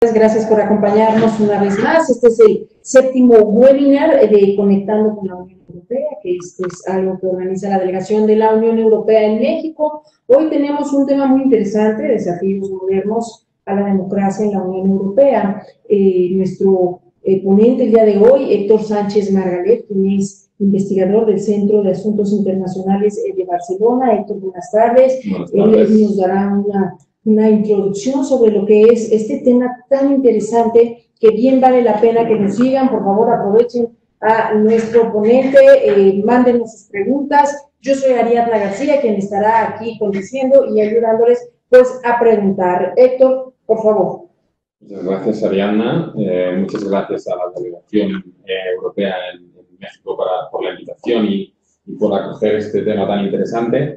Gracias por acompañarnos una vez más. Este es el séptimo webinar de Conectando con la Unión Europea, que esto es algo que organiza la Delegación de la Unión Europea en México. Hoy tenemos un tema muy interesante, desafíos modernos a la democracia en la Unión Europea. Nuestro ponente el día de hoy, Héctor Sánchez Margalet, quien es investigador del Centro de Asuntos Internacionales de Barcelona. Héctor, buenas tardes. Buenas tardes. Él nos dará una introducción sobre lo que es este tema tan interesante que bien vale la pena que nos sigan. Por favor, aprovechen a nuestro ponente, mándenos sus preguntas. Yo soy Ariadna García, quien estará aquí conduciendo y ayudándoles pues a preguntar. Héctor, por favor. Muchas gracias, Ariadna. Muchas gracias a la Delegación Europea en México por la invitación y por acoger este tema tan interesante.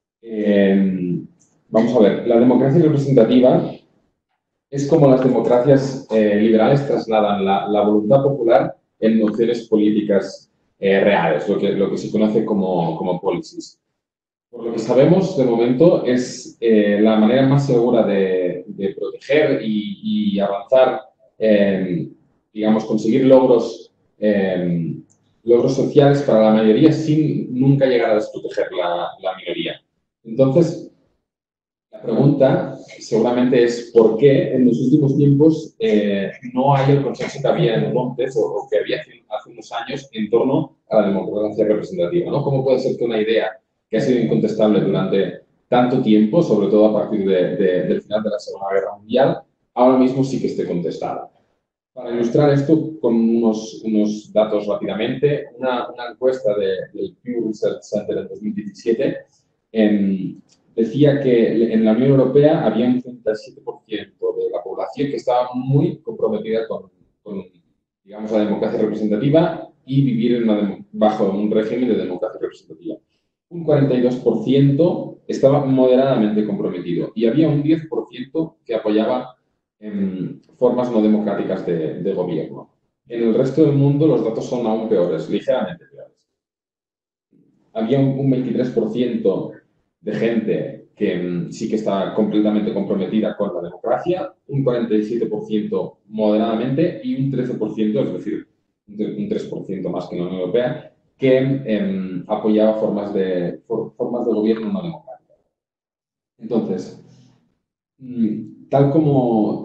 Vamos a ver, la democracia representativa es como las democracias liberales trasladan la voluntad popular en nociones políticas reales, lo que se conoce como policies. Por lo que sabemos, de momento, es la manera más segura de proteger y avanzar, digamos, conseguir logros sociales para la mayoría sin nunca llegar a desproteger la minoría. Entonces, la pregunta seguramente es ¿por qué en los últimos tiempos no hay el consenso que había entonces o que había hace unos años en torno a la democracia representativa, ¿no? ¿Cómo puede ser que una idea que ha sido incontestable durante tanto tiempo, sobre todo a partir del final de la Segunda Guerra Mundial, ahora mismo sí que esté contestada? Para ilustrar esto con unos datos rápidamente, una encuesta del Pew Research Center en 2017 decía que en la Unión Europea había un 37% de la población que estaba muy comprometida con digamos, la democracia representativa y vivir bajo un régimen de democracia representativa. Un 42% estaba moderadamente comprometido y había un 10% que apoyaba formas no democráticas de gobierno. En el resto del mundo los datos son aún peores, ligeramente peores. Había un 23% de gente que sí que estaba completamente comprometida con la democracia, un 47% moderadamente y un 13%, es decir, un 3% más que en la Unión Europea, que apoyaba formas de gobierno no democráticas. Entonces, tal como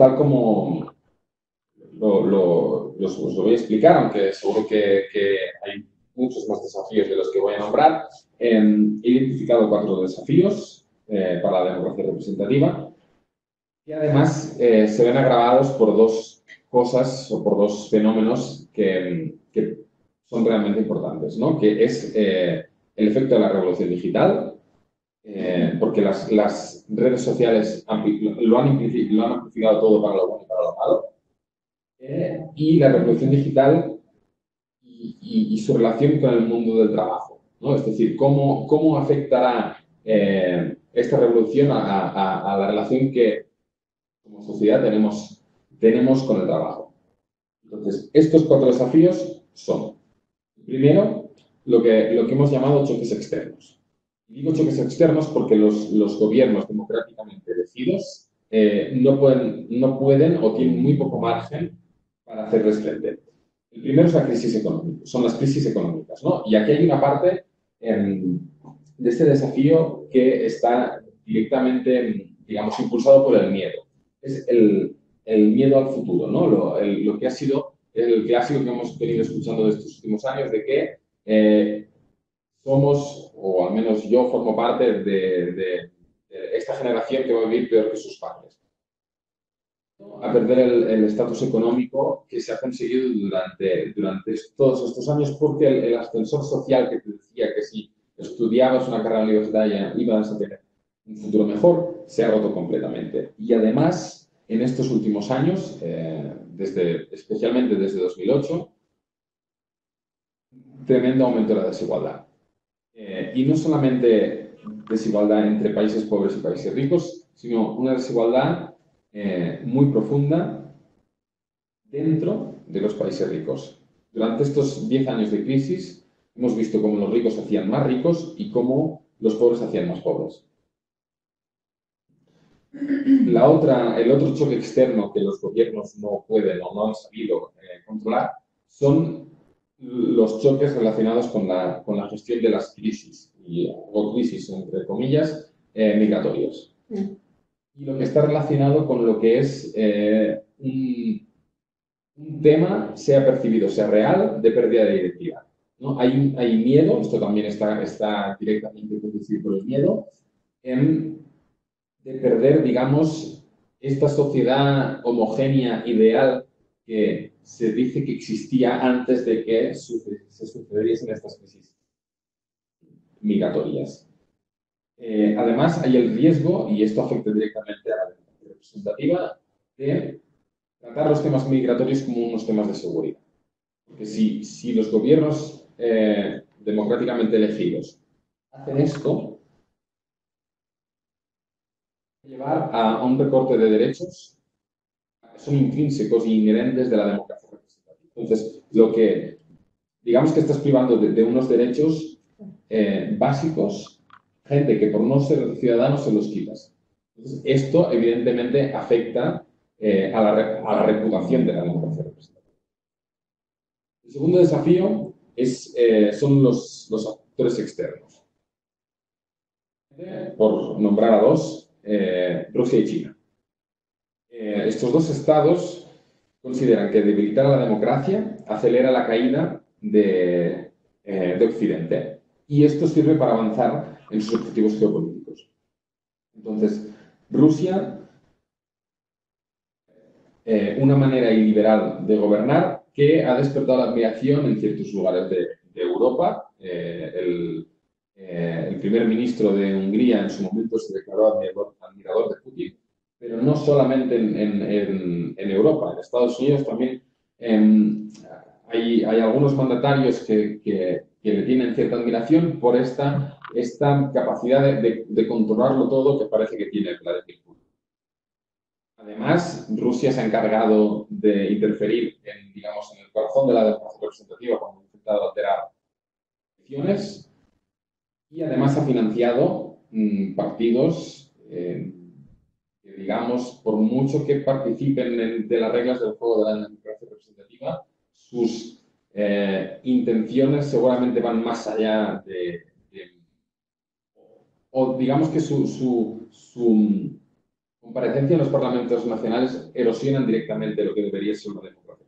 os lo voy a explicar, aunque seguro que hay muchos más desafíos de los que voy a nombrar, he identificado 4 desafíos para la democracia representativa que además se ven agravados por 2 cosas o por 2 fenómenos que son realmente importantes, ¿no? Que es el efecto de la revolución digital, porque las redes sociales lo han amplificado todo para lo bueno y para lo malo, y la revolución digital y su relación con el mundo del trabajo, ¿no? Es decir, cómo afectará esta revolución a la relación que como sociedad tenemos con el trabajo. Entonces, estos 4 desafíos son, primero, lo que hemos llamado choques externos. Y digo choques externos porque los gobiernos democráticamente elegidos no pueden o tienen muy poco margen para hacerles frente. El primero es la crisis económica, son las crisis económicas, ¿no? Y aquí hay una parte de este desafío que está directamente, digamos, impulsado por el miedo. Es el miedo al futuro, ¿no? Lo que ha sido el clásico que hemos venido escuchando de estos últimos años de que somos, o al menos yo formo parte de esta generación que va a vivir peor que sus padres. A perder el estatus económico que se ha conseguido durante todos estos años, porque el ascensor social que te decía que si estudiabas una carrera universitaria ibas a tener un futuro mejor, se ha roto completamente. Y además, en estos últimos años, especialmente desde 2008, tremendo aumento de la desigualdad. Y no solamente desigualdad entre países pobres y países ricos, sino una desigualdad muy profunda dentro de los países ricos. Durante estos 10 años de crisis hemos visto cómo los ricos se hacían más ricos y cómo los pobres se hacían más pobres. El otro choque externo que los gobiernos no pueden o no han sabido controlar son los choques relacionados con la gestión de las crisis, o crisis entre comillas, migratorios. Y lo que está relacionado con lo que es un tema, sea percibido, sea real, de pérdida de identidad, ¿no? Hay miedo, esto también está directamente conducido por el miedo, de perder, digamos, esta sociedad homogénea, ideal, que se dice que existía antes de que se sucediesen estas crisis migratorias. Además, hay el riesgo, y esto afecta directamente a la democracia representativa, de tratar los temas migratorios como unos temas de seguridad. Porque si los gobiernos democráticamente elegidos hacen esto, llevar a un recorte de derechos que son intrínsecos e inherentes de la democracia representativa. Entonces, digamos que estás privando de unos derechos básicos, gente que por no ser ciudadano se los quitas. Entonces, esto evidentemente afecta a la reputación de la democracia representativa. El segundo desafío son los actores externos. Por nombrar a dos, Rusia y China. Estos dos estados consideran que debilitar a la democracia acelera la caída de Occidente, y esto sirve para avanzar en sus objetivos geopolíticos. Entonces, Rusia, una manera iliberal de gobernar que ha despertado la admiración en ciertos lugares de Europa. El primer ministro de Hungría en su momento se declaró admirador de Putin, pero no solamente en Europa, en Estados Unidos también hay algunos mandatarios que le tienen cierta admiración por esta capacidad de controlarlo todo que parece que tiene Vladimir Putin. Además, Rusia se ha encargado de interferir digamos, en el corazón de la democracia representativa cuando ha intentado alterar elecciones, y además ha financiado partidos que, digamos, por mucho que participen de las reglas del juego de la democracia representativa, sus intenciones seguramente van más allá o digamos que su comparecencia en los parlamentos nacionales erosionan directamente lo que debería ser una democracia.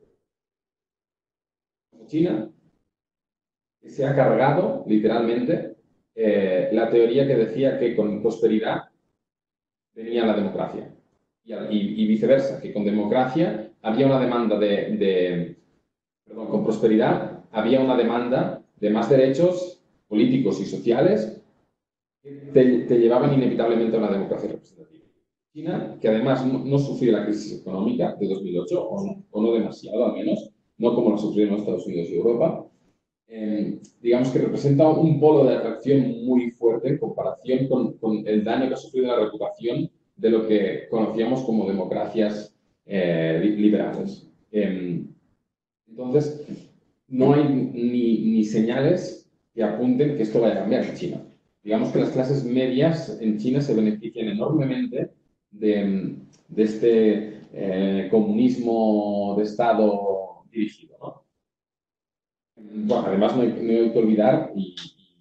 China, que se ha cargado, literalmente, la teoría que decía que con prosperidad venía la democracia. Y viceversa, que con democracia había una demanda perdón, con prosperidad había una demanda de más derechos políticos y sociales que te llevaban inevitablemente a una democracia representativa. China, que además no sufrió la crisis económica de 2008, o no demasiado al menos, no como lo sufrieron Estados Unidos y Europa, digamos que representa un polo de atracción muy fuerte en comparación con el daño que ha sufrido la reputación de lo que conocíamos como democracias liberales. Entonces, no hay ni señales que apunten que esto vaya a cambiar en China. Digamos que las clases medias en China se benefician enormemente de este comunismo de Estado dirigido, ¿no? Bueno, además no hay que olvidar, y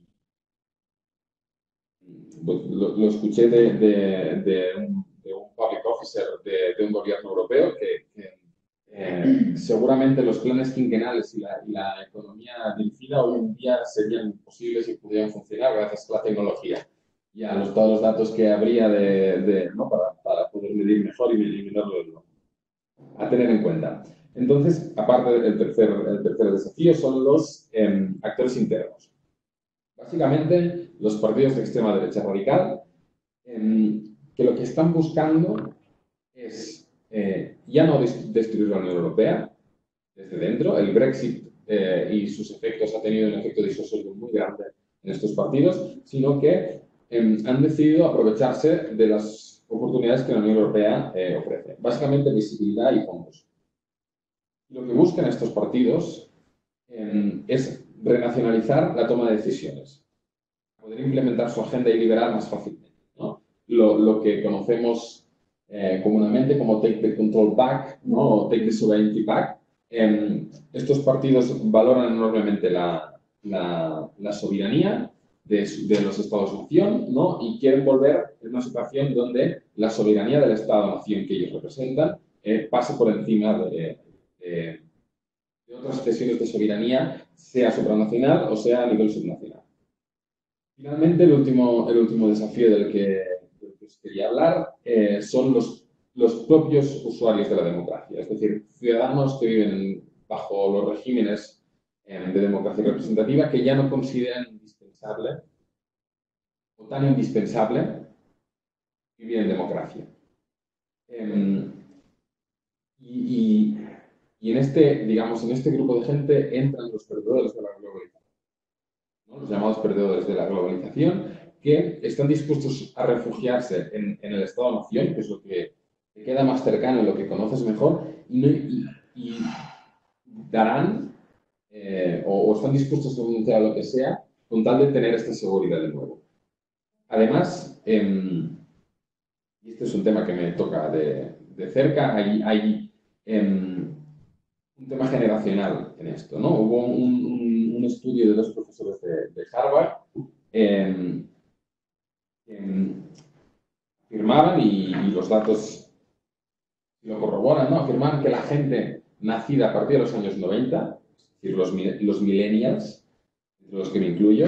lo escuché de un public officer de un gobierno europeo, que seguramente los planes quinquenales y la economía dirigida hoy en día serían posibles y pudieran funcionar gracias a la tecnología y a todos los datos que habría ¿no? para poder medir mejor y eliminarlo a tener en cuenta. Entonces, aparte el tercer desafío son los actores internos. Básicamente, los partidos de extrema derecha radical, que lo que están buscando es ya no destruir la Unión Europea desde dentro. El Brexit y sus efectos ha tenido un efecto disuasorio muy grande en estos partidos, sino que han decidido aprovecharse de las oportunidades que la Unión Europea ofrece. Básicamente, visibilidad y fondos. Lo que buscan estos partidos es renacionalizar la toma de decisiones, poder implementar su agenda iliberal más fácilmente, ¿no? Lo que conocemos comúnmente como Take the Control Back, ¿no? O Take the Sovereignty Back. Estos partidos valoran enormemente la soberanía de los Estados-nación, ¿no? Y quieren volver a una situación donde la soberanía del Estado-nación que ellos representan pase por encima de otras expresiones de soberanía, sea supranacional o sea a nivel subnacional. Finalmente, el último desafío del que os quería hablar son los propios usuarios de la democracia, es decir, ciudadanos que viven bajo los regímenes de democracia representativa que ya no consideran indispensable o tan indispensable vivir en democracia. Y en este grupo de gente entran los perdedores de la globalización, ¿no? Los llamados perdedores de la globalización, que están dispuestos a refugiarse en el Estado-nación, que es lo que te queda más cercano y lo que conoces mejor, y darán o están dispuestos a renunciar a lo que sea con tal de tener esta seguridad de nuevo. Además, y este es un tema que me toca de cerca, hay un tema generacional en esto, ¿no? Hubo un estudio de dos profesores de Harvard que afirmaban, y los datos lo corroboran, ¿no? Afirmaban que la gente nacida a partir de los años 90, es decir, los millennials, entre los que me incluyo,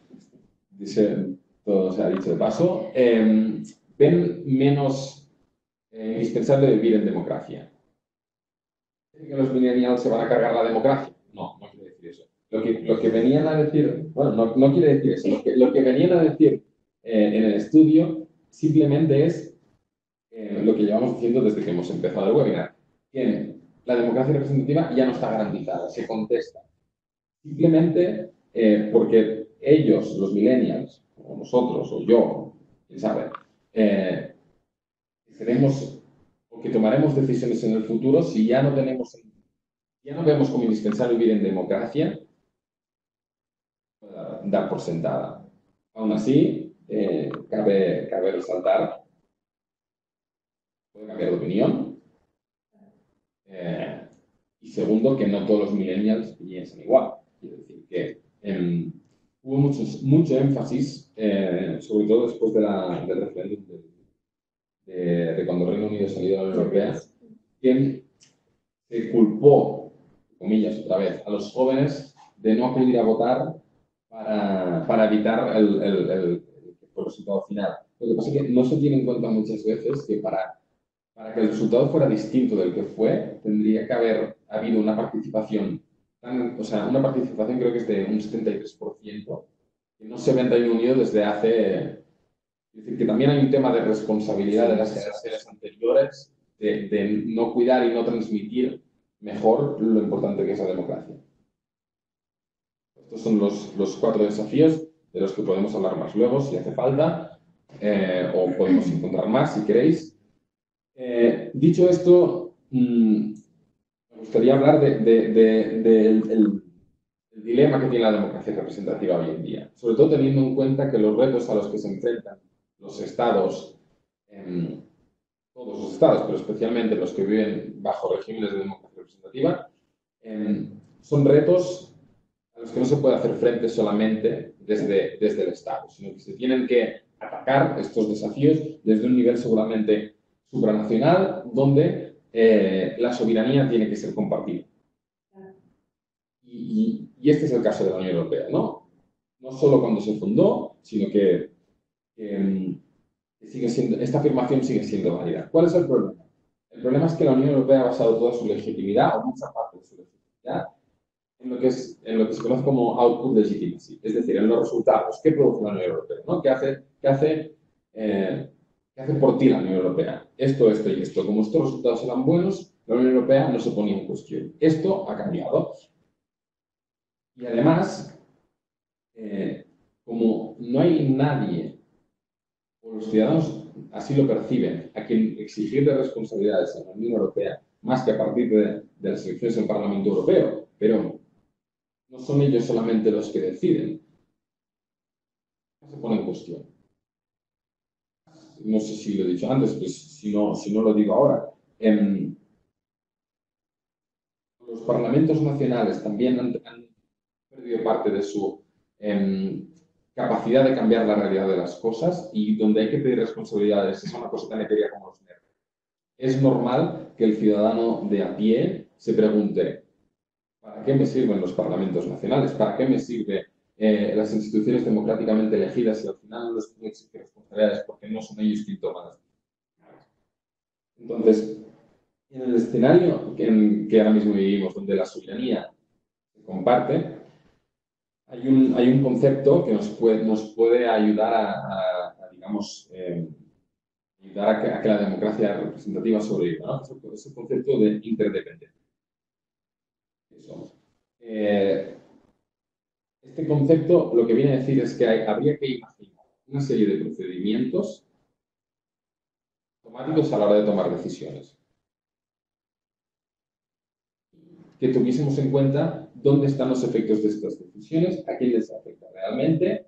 todo se ha dicho de paso, ven menos indispensable vivir en democracia. ¿Que los millennials se van a cargar la democracia? No, no quiere decir eso. Lo que venían a decir, bueno, no quiere decir eso. Lo que venían a decir en el estudio simplemente es lo que llevamos diciendo desde que hemos empezado el webinar, que la democracia representativa ya no está garantizada, se contesta. Simplemente porque ellos, los millennials, o nosotros, o yo, quién sabe, tenemos o que tomaremos decisiones en el futuro si ya no vemos como indispensable vivir en democracia, dar por sentada. Aún así, cabe resaltar, puede cambiar de opinión. Y segundo, que no todos los millennials piensan igual. Quiero decir que hubo mucho énfasis, sobre todo después del referéndum de cuando Reino Unido salió de la Unión Europea, que se culpó, comillas otra vez, a los jóvenes de no acudir a votar para evitar el resultado final. Lo que pasa es que no se tiene en cuenta muchas veces que para que el resultado fuera distinto del que fue, tendría que haber habido una participación, una participación creo que es de un 73%, que no se ve en Reino Unido desde hace... Es decir, que también hay un tema de responsabilidad de las generaciones anteriores, de no cuidar y no transmitir mejor lo importante que es la democracia. Estos son los 4 desafíos de los que podemos hablar más luego, si hace falta, o podemos encontrar más, si queréis. Dicho esto, me gustaría hablar del dilema que tiene la democracia representativa hoy en día, sobre todo teniendo en cuenta que los retos a los que se enfrentan los estados, todos los estados, pero especialmente los que viven bajo regímenes de democracia representativa, son retos a los que no se puede hacer frente solamente desde el Estado, sino que se tienen que atacar estos desafíos desde un nivel seguramente supranacional, donde la soberanía tiene que ser compartida. Y este es el caso de la Unión Europea, ¿no? No solo cuando se fundó, sino que esta afirmación sigue siendo válida. ¿Cuál es el problema? El problema es que la Unión Europea ha basado toda su legitimidad, o mucha parte de su legitimidad, en lo que se conoce como output legitimacy, es decir, en los resultados. ¿Qué produce la Unión Europea? ¿No? ¿Qué hace por ti la Unión Europea? Esto y esto. Como estos resultados eran buenos, la Unión Europea no se ponía en cuestión. Esto ha cambiado. Y además, como no hay nadie, o los ciudadanos así lo perciben, a quien exigirle responsabilidades en la Unión Europea, más que a partir de las elecciones del Parlamento Europeo, pero no son ellos solamente los que deciden, no se pone en cuestión. no sé si lo he dicho antes, pues si no lo digo ahora. Los parlamentos nacionales también han perdido parte de su capacidad de cambiar la realidad de las cosas, y donde hay que pedir responsabilidades es una cosa tan etérea como los nervios. Es normal que el ciudadano de a pie se pregunte: ¿para qué me sirven los parlamentos nacionales? ¿Para qué me sirven las instituciones democráticamente elegidas si al final no les pueden exigir responsabilidades porque no son ellos quienes toman las decisiones? Entonces, en el escenario que ahora mismo vivimos, donde la soberanía se comparte, hay un concepto que nos puede ayudar digamos, ayudar a que la democracia representativa sobreviva, ¿no? Es el concepto de interdependencia. Este concepto lo que viene a decir es que habría que imaginar una serie de procedimientos automáticos a la hora de tomar decisiones, que tuviésemos en cuenta dónde están los efectos de estas decisiones, a quién les afecta realmente,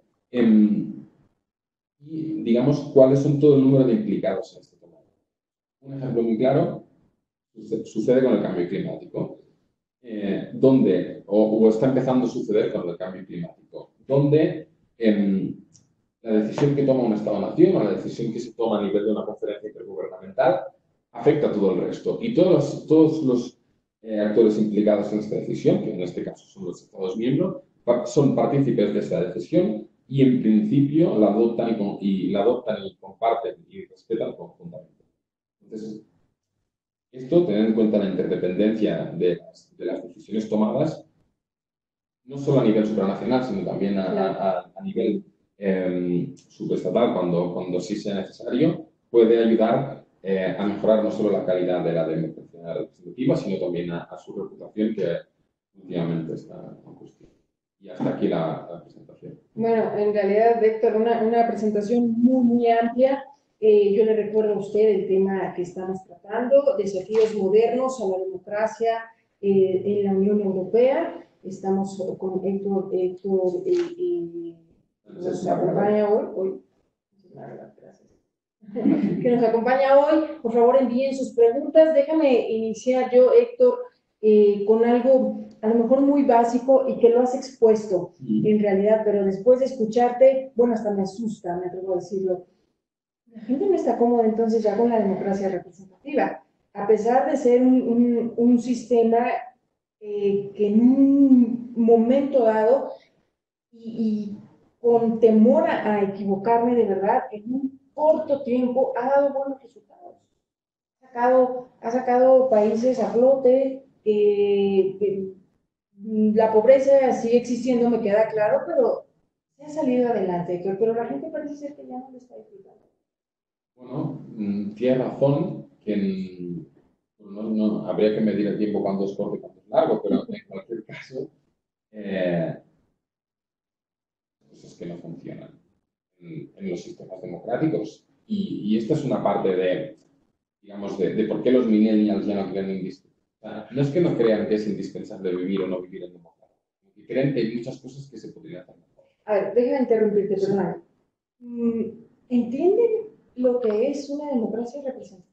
y digamos cuáles son todo el número de implicados en este tema. Un ejemplo muy claro sucede con el cambio climático, donde, o está empezando a suceder con el cambio climático, donde la decisión que toma un Estado-nación o la decisión que se toma a nivel de una conferencia intergubernamental afecta a todo el resto. Y todos los actores implicados en esta decisión, que en este caso son los Estados miembros, son partícipes de esa decisión y en principio la adoptan y comparten y respetan conjuntamente. Entonces, esto, tener en cuenta la interdependencia de las decisiones tomadas, no solo a nivel supranacional, sino también a nivel subestatal, cuando sí sea necesario, puede ayudar a mejorar no solo la calidad de la democracia representativa, sino también a su reputación, que últimamente está en cuestión. Y hasta aquí la presentación. Bueno, en realidad, Héctor, una presentación muy, muy amplia. Yo le recuerdo a usted el tema que estamos tratando: desafíos modernos a la democracia en la Unión Europea. Estamos con Héctor nos acompaña hoy. Que nos acompaña hoy. Por favor, envíen sus preguntas. Déjame iniciar yo, Héctor, con algo a lo mejor muy básico y que lo has expuesto en realidad, pero después de escucharte, bueno, hasta me asusta, me atrevo a decirlo. La gente no está cómoda entonces ya con la democracia representativa, a pesar de ser un sistema que en un momento dado y con temor a equivocarme de verdad, en un corto tiempo ha dado buenos resultados. Ha sacado países a flote. La pobreza sigue existiendo, me queda claro, pero se ha salido adelante, pero la gente parece ser que ya no lo está disfrutando. Bueno, tiene razón que no habría que medir el tiempo cuando es corto y cuando es largo, pero en cualquier caso, cosas que no funcionan en los sistemas democráticos. Y esta es una parte digamos, de por qué los millennials ya no creen en no es que no crean que es indispensable vivir o no vivir en democracia, sino que creen que hay muchas cosas que se podrían hacer mejor. A ver, déjame interrumpirte, perdona. ¿Entienden lo que es una democracia representativa?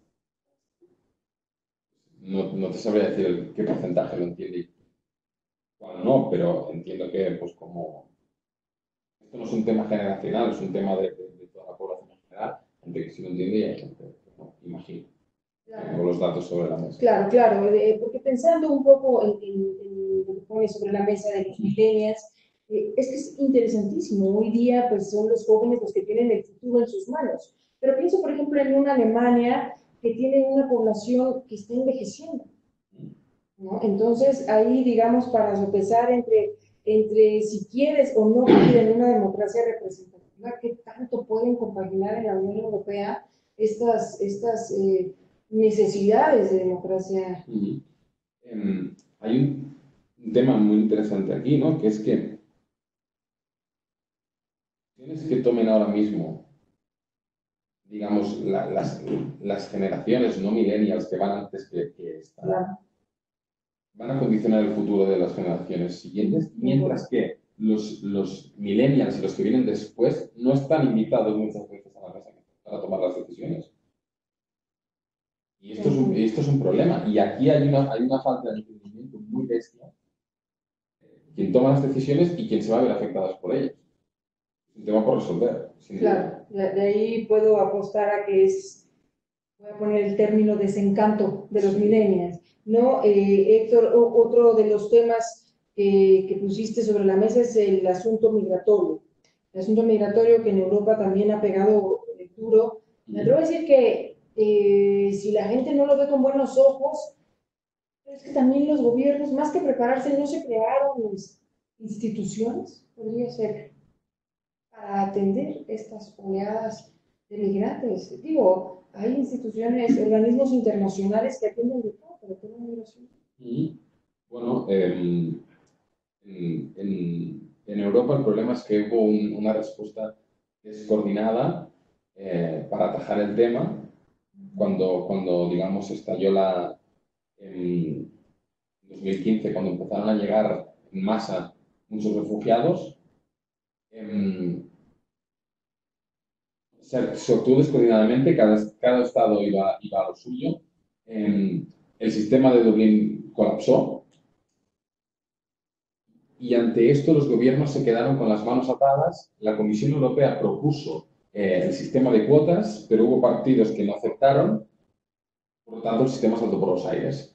No te sabría decir qué porcentaje lo entiende y cuál no, pero entiendo que, pues, como esto no es un tema generacional, es un tema de toda la población en general, gente que sí lo entiende y hay gente que no, imagino. Claro. Tengo los datos sobre la mesa. Claro, claro, porque pensando un poco en lo que pone sobre la mesa de los millennials, es que es interesantísimo. Hoy día, pues, son los jóvenes los que tienen el futuro en sus manos. Pero pienso, por ejemplo, en una Alemania que tiene una población que está envejeciendo, ¿no? Entonces, ahí, digamos, para sopesar entre si quieres o no vivir en una democracia representativa, ¿qué tanto pueden compaginar en la Unión Europea estas necesidades de democracia? Hay un tema muy interesante aquí, ¿no? Que es que tienes que tomen ahora mismo, digamos, las generaciones no millennials que van antes que esta, claro, van a condicionar el futuro de las generaciones siguientes, mientras que los millennials y los que vienen después no están invitados muchas veces a la mesa. para tomar las decisiones. Y esto es un problema. Y aquí hay una falta de entendimiento muy bestia. Quien toma las decisiones y quien se va a ver afectados por ellas. Es un tema por resolver. Claro, de ahí puedo apostar a que voy a poner el término desencanto de los millennials, ¿no? Héctor, otro de los temas que pusiste sobre la mesa es el asunto migratorio. El asunto migratorio que en Europa también ha pegado duro. Me atrevo a decir que si la gente no lo ve con buenos ojos, es que también los gobiernos, más que prepararse, no se crearon instituciones, podría ser, para atender estas oleadas de migrantes. Digo, hay instituciones, organismos internacionales que atienden de todo, pero todo migración. Bueno, en Europa el problema es que hubo una respuesta descoordinada para atajar el tema cuando digamos, estalló en 2015, cuando empezaron a llegar en masa muchos refugiados. Se actuó descoordinadamente, cada estado iba a lo suyo. El sistema de Dublín colapsó y ante esto los gobiernos se quedaron con las manos atadas. La Comisión Europea propuso el sistema de cuotas, pero hubo partidos que no aceptaron, por lo tanto el sistema saltó por los aires.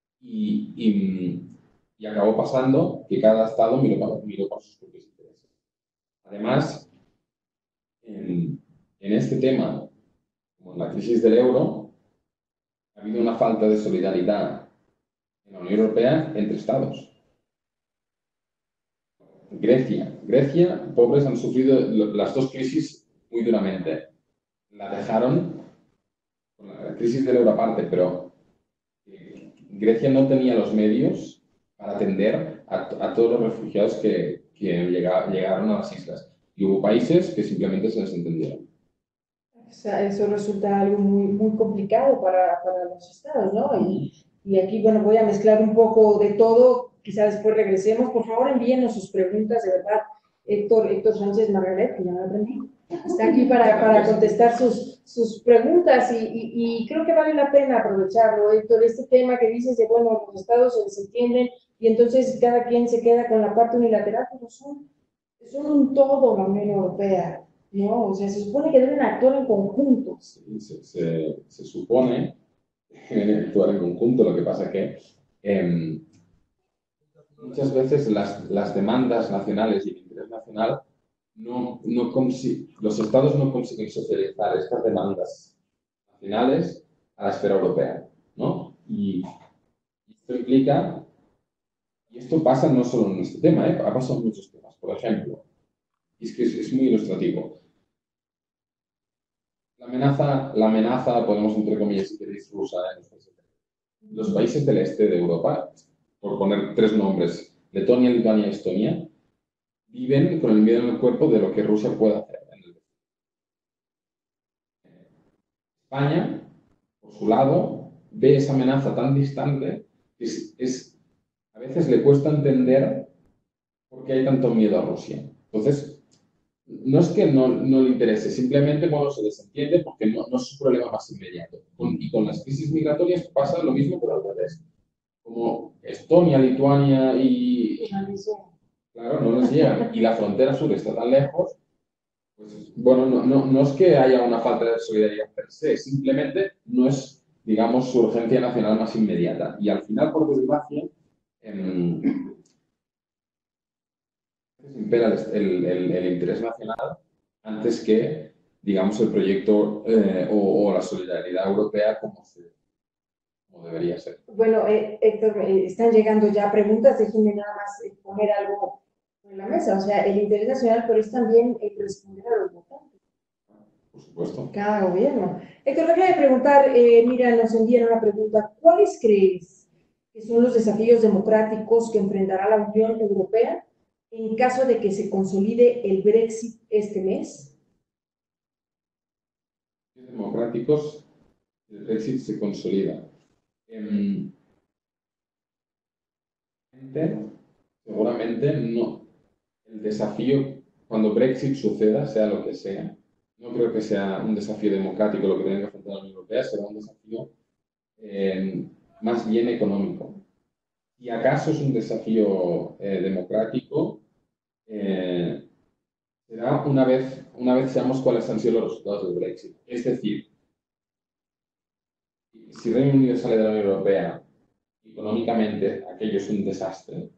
Y acabó pasando que cada estado miró por sus propios intereses. Además, en este tema, como en la crisis del euro, ha habido una falta de solidaridad en la Unión Europea entre estados. Grecia, pobres, han sufrido las dos crisis muy duramente. La dejaron con la crisis del euro aparte, pero Grecia no tenía los medios para atender a todos los refugiados que llegaron a las islas. Y hubo países que simplemente se desentendieron. Eso resulta algo muy, muy complicado para los estados, ¿no? Y aquí, bueno, voy a mezclar un poco de todo, quizá después regresemos. Por favor, envíenos sus preguntas, de verdad. Héctor Sánchez Margaret, que ya me aprendí, está aquí para contestar sus preguntas y creo que vale la pena aprovecharlo, Héctor, este tema que dices de, bueno, los estados se desentienden y entonces cada quien se queda con la parte unilateral, pero son un todo la Unión Europea, ¿no? O sea, se supone que deben actuar en conjunto. Sí, se supone que deben actuar en conjunto, lo que pasa que muchas veces las demandas nacionales y el interés nacional los estados no consiguen socializar estas demandas nacionales a la esfera europea, ¿no? Y esto implica, y esto pasa no solo en este tema, ha pasado en muchos temas. Por ejemplo, y es que es muy ilustrativo. La amenaza, podemos entre comillas, si queréis, rusa, los países del este de Europa, por poner tres nombres, Letonia, Lituania y Estonia, viven con el miedo en el cuerpo de lo que Rusia puede hacer. España, por su lado, ve esa amenaza tan distante que a veces le cuesta entender por qué hay tanto miedo a Rusia. Entonces, no es que no le interese, simplemente bueno, se desentiende porque no es su problema más inmediato. Y con las crisis migratorias pasa lo mismo, pero al revés. Como Estonia, Lituania y claro, no les llegan y la frontera sur está tan lejos, pues bueno, no es que haya una falta de solidaridad per se, simplemente no es, digamos, su urgencia nacional más inmediata. Y al final, por desgracia, impera el interés nacional antes que, digamos, el proyecto o la solidaridad europea como debería ser. Bueno, Héctor, están llegando ya preguntas, déjenme nada más poner algo en la mesa, o sea, el interés nacional, pero es también el responder a los votantes. Por supuesto. Cada gobierno. Héctor, déjame preguntar, mira, nos envían una pregunta, ¿cuáles crees que son los desafíos democráticos que enfrentará la Unión Europea en caso de que se consolide el Brexit este mes? Democráticos, el Brexit se consolida. Seguramente no. El desafío, cuando Brexit suceda, sea lo que sea, No creo que sea un desafío democrático lo que tiene que enfrentar la Unión Europea, será un desafío más bien económico. Si acaso es un desafío democrático, eh, será una vez seamos cuáles han sido los resultados del Brexit. Es decir, si Reino Unido sale de la Unión Europea, económicamente aquello es un desastre,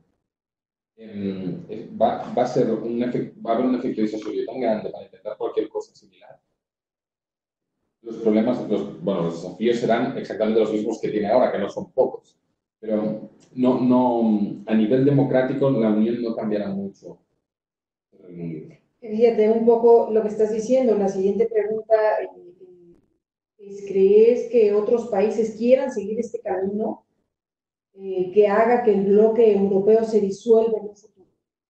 va a ser va a haber un efecto disuasorio tan grande para intentar cualquier cosa similar. Los problemas, bueno, los desafíos serán exactamente los mismos que tiene ahora, que no son pocos. Pero a nivel democrático la Unión no cambiará mucho. Fíjate un poco lo que estás diciendo. La siguiente pregunta es, ¿crees que otros países quieran seguir este camino que haga que el bloque europeo se disuelva en un futuro?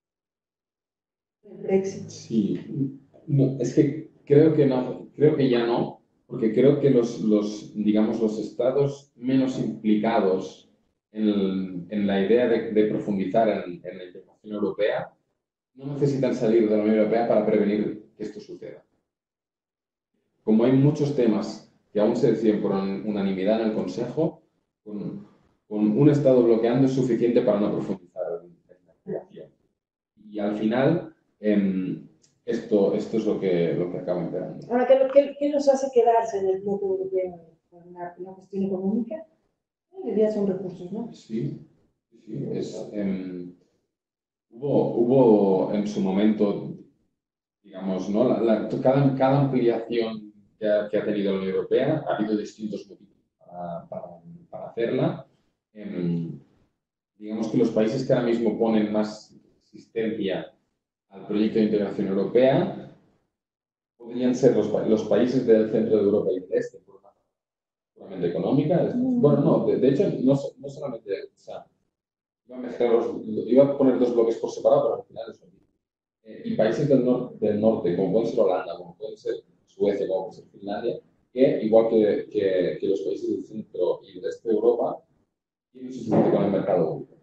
El Brexit. Sí, no, es que creo que no, creo que ya no, porque creo que digamos, los estados menos implicados en la idea de profundizar en la integración europea no necesitan salir de la Unión Europea para prevenir que esto suceda. Como hay muchos temas que aún se deciden por unanimidad en el Consejo, con un Estado bloqueando es suficiente para no profundizar en la integración. Y al final, esto es lo que acaba imperando. Ahora, ¿qué nos hace quedarse en el bloque europeo? ¿Una cuestión económica? En realidad son recursos, ¿no? Sí, sí. Hubo en su momento, digamos, ¿no? Cada ampliación que ha tenido la Unión Europea, ha habido distintos motivos para hacerla. Digamos que los países que ahora mismo ponen más asistencia al proyecto de integración europea podrían ser los países del centro de Europa y del este, por una puramente económica. Bueno, no, de hecho, no solamente, o sea, iba a poner dos bloques por separado, pero al final es lo mismo. Y países del norte, como pueden ser Holanda, como pueden ser Suecia, como puede ser Finlandia, que igual que los países del centro y del este de Europa, tienen suficiente con el mercado único.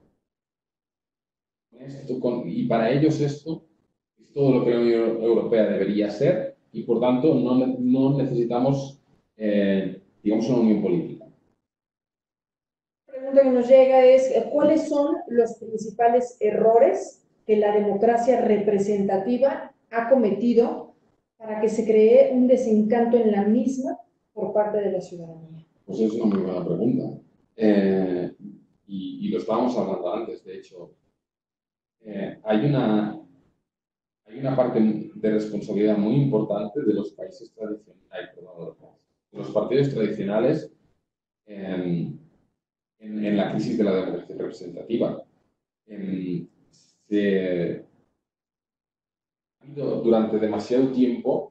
Y para ellos esto es todo lo que la Unión Europea debería ser y por tanto no necesitamos, digamos, una unión política. La pregunta que nos llega es, ¿cuáles son los principales errores que la democracia representativa ha cometido para que se cree un desencanto en la misma por parte de la ciudadanía? Pues es una muy buena pregunta. Y lo estábamos hablando antes, de hecho. Hay una parte de responsabilidad muy importante de los países tradicionales, de los partidos tradicionales en la crisis de la democracia representativa. Ha habido durante demasiado tiempo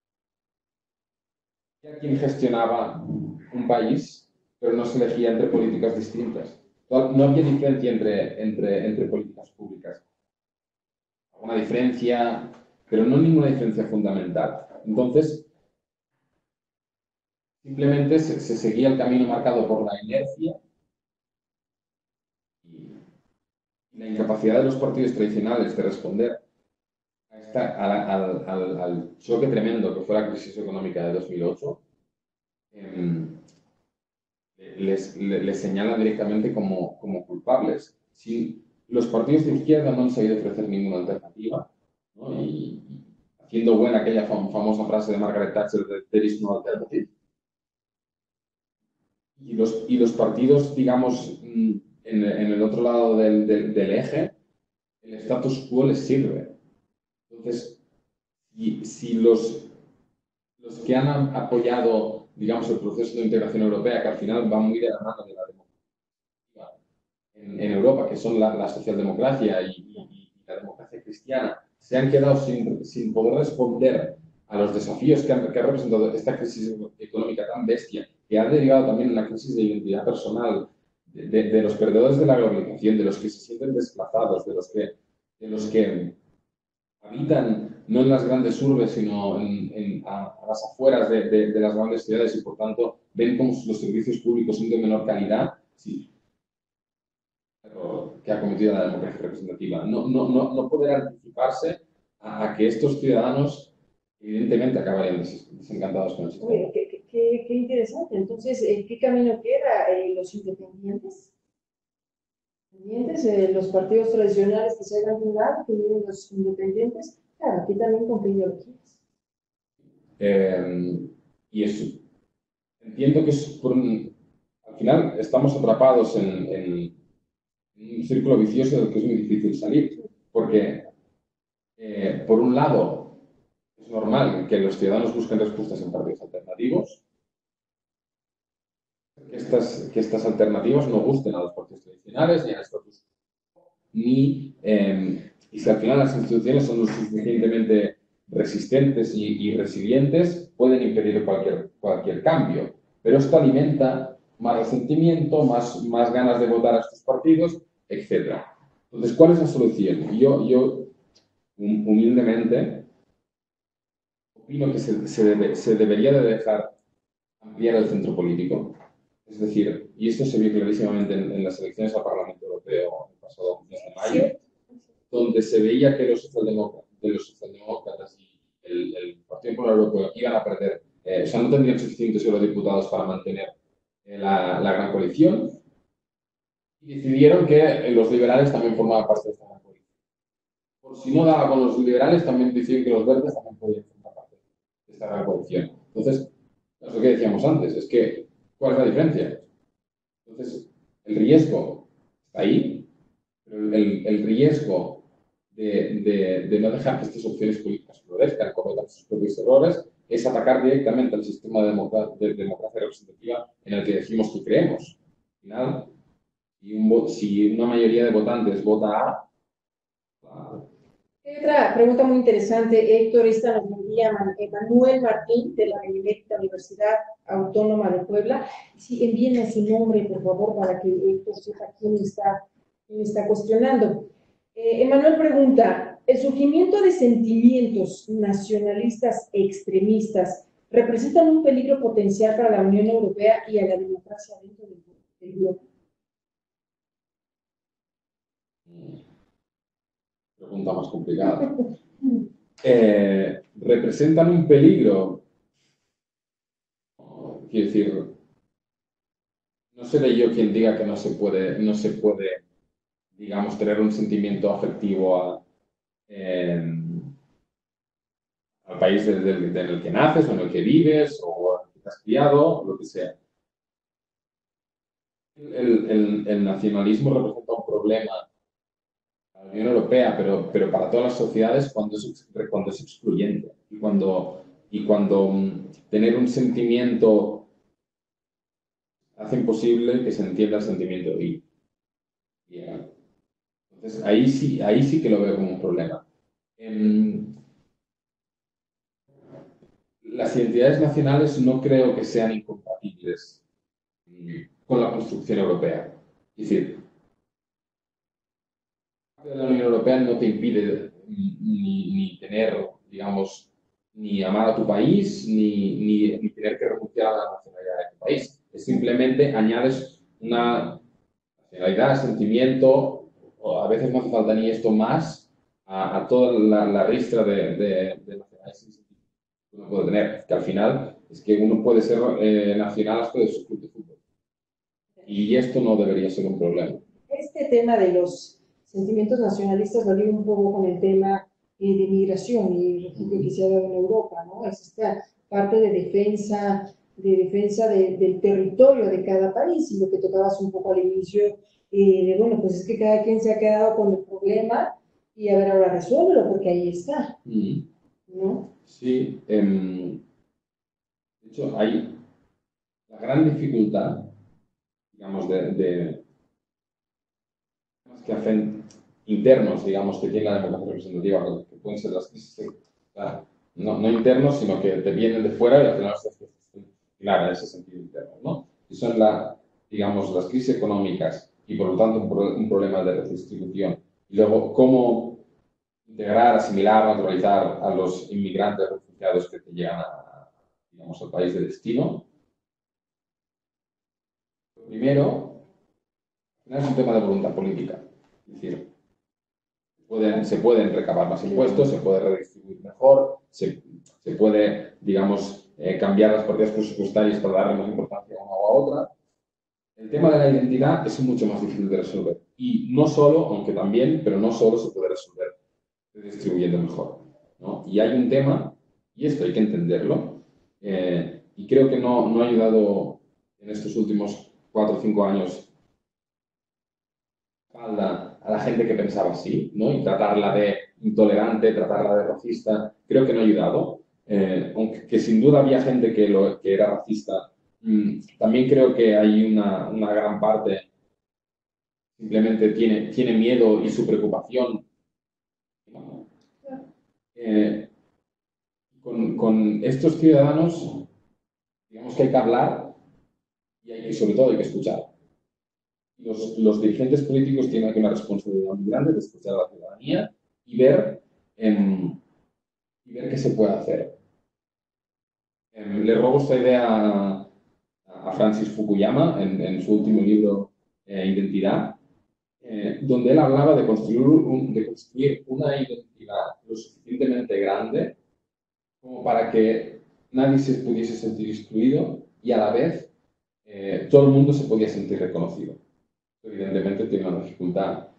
quien gestionaba un país, pero no se elegía entre políticas distintas. No había diferencia entre políticas públicas. Una diferencia, pero no ninguna diferencia fundamental. Entonces, simplemente se seguía el camino marcado por la inercia y la incapacidad de los partidos tradicionales de responder al choque tremendo que fue la crisis económica de 2008. Les señalan directamente como culpables. Si los partidos de izquierda no han sabido ofrecer ninguna alternativa, ¿no? Y haciendo buena aquella famosa frase de Margaret Thatcher de "There is no alternative", y los partidos, digamos, en el otro lado del eje, el status quo les sirve. Entonces, si los que han apoyado, digamos, el proceso de integración europea, que al final va muy de la mano de la democracia en Europa, que son la socialdemocracia y la democracia cristiana, se han quedado sin poder responder a los desafíos que ha representado esta crisis económica tan bestia, que ha derivado también en una crisis de identidad personal, de los perdedores de la globalización, de los que se sienten desplazados, de los que habitan no en las grandes urbes, sino a las afueras de las grandes ciudades y, por tanto, ven como los servicios públicos son de menor calidad. Sí, que ha cometido la democracia representativa. No poder anticiparse a que estos ciudadanos evidentemente acabarían desencantados con el sistema. Oye, qué interesante. Entonces, ¿qué camino queda? ¿Los independientes? Los partidos tradicionales que se hagan de un lado, que vienen los independientes, claro, aquí también con qué ideologías. Y eso, entiendo que es al final estamos atrapados en un círculo vicioso del que es muy difícil salir, porque por un lado es normal que los ciudadanos busquen respuestas en partidos alternativos, que estas alternativas no gusten a los partidos tradicionales ni a estos y si al final las instituciones son lo suficientemente resistentes y resilientes, pueden impedir cualquier cambio. Pero esto alimenta más resentimiento, más ganas de votar a estos partidos, etc. Entonces, ¿cuál es la solución? Yo humildemente, opino que se debería de dejar ampliar el centro político. Es decir, y esto se vio clarísimamente en las elecciones al Parlamento Europeo el pasado mes de mayo, donde se veía que los socialdemócratas y el Partido Popular Europeo iban a perder, o sea, no tendrían suficientes eurodiputados para mantener la gran coalición, y decidieron que los liberales también formaban parte de esta gran coalición. Por si no daba con los liberales, también decidieron que los verdes también podían formar parte de esta gran coalición. Entonces, es lo que decíamos antes, es que, ¿cuál es la diferencia? Entonces, el riesgo está ahí, pero el riesgo de no dejar que estas opciones políticas florezcan, cometan sus propios errores, es atacar directamente al sistema de democracia representativa en el que decimos que creemos. Al final, si una mayoría de votantes vota A, Otra pregunta muy interesante, Héctor, esta nos envía Manuel Martín de la Benemérita Universidad Autónoma de Puebla. Sí, envíenos su nombre, por favor, para que Héctor sepa quién está cuestionando. Emanuel pregunta, ¿el surgimiento de sentimientos nacionalistas extremistas representan un peligro potencial para la Unión Europea y a la democracia dentro del bloque? pregunta más complicada. ¿Representan un peligro? Quiero decir, no seré yo quien diga que no se puede, digamos, tener un sentimiento afectivo al país en el que naces o en el que vives o en el que te has criado, lo que sea. El nacionalismo representa un problema a la Unión Europea, pero para todas las sociedades cuando es excluyente y cuando tener un sentimiento hace imposible que se entienda el sentimiento y entonces ahí sí que lo veo como un problema. Las identidades nacionales no creo que sean incompatibles con la construcción europea. Es decir, la Unión Europea no te impide ni tener, digamos, ni amar a tu país, ni tener que renunciar a la nacionalidad de tu país. Es simplemente añades una nacionalidad, sentimiento, o a veces no hace falta ni esto más, a toda la ristra de nacionalidades que uno puede tener. Que al final es que uno puede ser nacional hasta de su club de fútbol. Y esto no debería ser un problema. Este tema de los sentimientos nacionalistas va un poco con el tema de migración y refugio que se ha dado en Europa, ¿no? Es esta parte de defensa del territorio de cada país y lo que tocabas un poco al inicio, bueno, pues es que cada quien se ha quedado con el problema y a ver, ahora resuélvelo porque ahí está, ¿no? Sí, de hecho hay la gran dificultad, digamos, que hacen internos, digamos, que tiene la democracia representativa, que pueden ser las crisis, no internos, sino que te vienen de fuera y al final estás claro, en ese sentido interno, ¿no? Y son digamos, las crisis económicas y por lo tanto un problema de redistribución. Y luego, cómo integrar, asimilar, naturalizar a los inmigrantes refugiados que te llegan digamos, al país de destino. Primero, es un tema de voluntad política. Es decir, se pueden recabar más impuestos, se puede redistribuir mejor, se puede, digamos, cambiar las partidas presupuestarias para darle más importancia a una o a otra. El tema de la identidad es mucho más difícil de resolver. Y no solo, aunque también, pero no solo se puede resolver redistribuyendo mejor, ¿no? Y hay un tema, y esto hay que entenderlo, y creo que no ha ayudado en estos últimos 4 o 5 años a la gente que pensaba así, ¿no? Y tratarla de intolerante, tratarla de racista, creo que no ha ayudado. Aunque que sin duda había gente que era racista, también creo que hay una gran parte simplemente tiene miedo y su preocupación. Con estos ciudadanos, digamos que hay que hablar y sobre todo hay que escuchar. Los dirigentes políticos tienen aquí una responsabilidad muy grande de escuchar a la ciudadanía y ver qué se puede hacer. Le robo esta idea a Francis Fukuyama en su último libro, Identidad, donde él hablaba de construir una identidad lo suficientemente grande como para que nadie se pudiese sentir excluido y a la vez todo el mundo se podía sentir reconocido. Evidentemente tiene una dificultad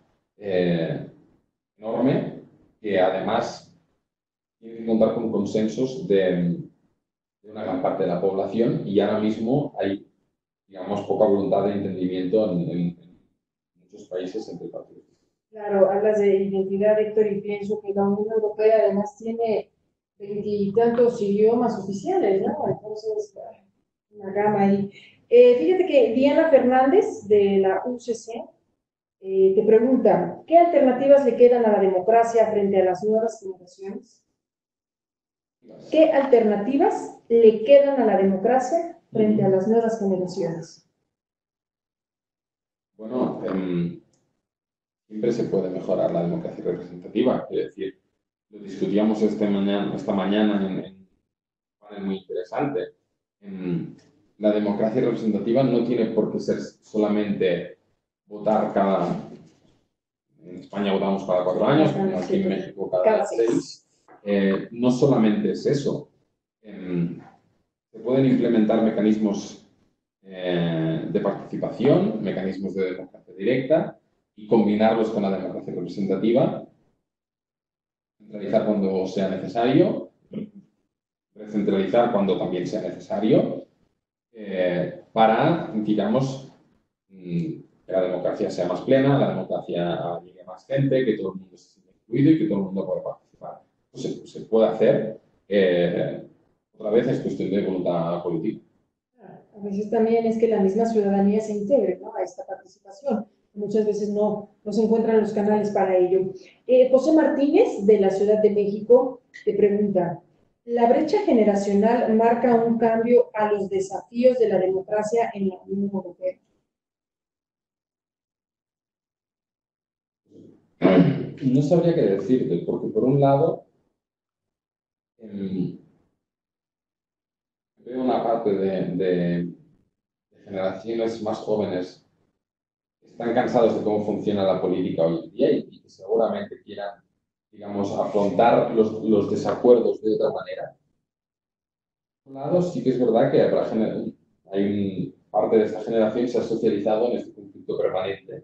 enorme que además tiene que contar con consensos de una gran parte de la población y ahora mismo hay, digamos, poca voluntad de entendimiento en muchos países entre partidos. Claro, hablas de identidad, Héctor, y pienso que la Unión Europea además tiene veintitantos idiomas oficiales, ¿no? Entonces, una gama ahí. Fíjate que Diana Fernández, de la UCC, te pregunta, ¿qué alternativas le quedan a la democracia frente a las nuevas generaciones? ¿Qué alternativas le quedan a la democracia frente a las nuevas generaciones? Bueno, siempre se puede mejorar la democracia representativa. Es decir, lo discutíamos esta mañana en un panel muy interesante. La democracia representativa no tiene por qué ser solamente votar en España votamos cada 4 años, aquí en México cada 6. No solamente es eso. Se pueden implementar mecanismos de participación, mecanismos de democracia directa y combinarlos con la democracia representativa, centralizar cuando sea necesario, recentralizar cuando también sea necesario, para, digamos, que la democracia sea más plena, la democracia llegue a más gente, que todo el mundo se sienta incluido y que todo el mundo pueda participar. Pues se puede hacer, otra vez es cuestión de voluntad política. A veces también es que la misma ciudadanía se integre, ¿no?, a esta participación. Muchas veces no se encuentran los canales para ello. José Martínez, de la Ciudad de México, te pregunta, ¿la brecha generacional marca un cambio a los desafíos de la democracia en la Unión Europea? No sabría qué decirte, porque por un lado veo una parte de generaciones más jóvenes que están cansados de cómo funciona la política hoy en día y que seguramente quieran, digamos, afrontar los desacuerdos de otra manera. Por un lado, sí que es verdad que hay parte de esta generación que se ha socializado en este conflicto permanente.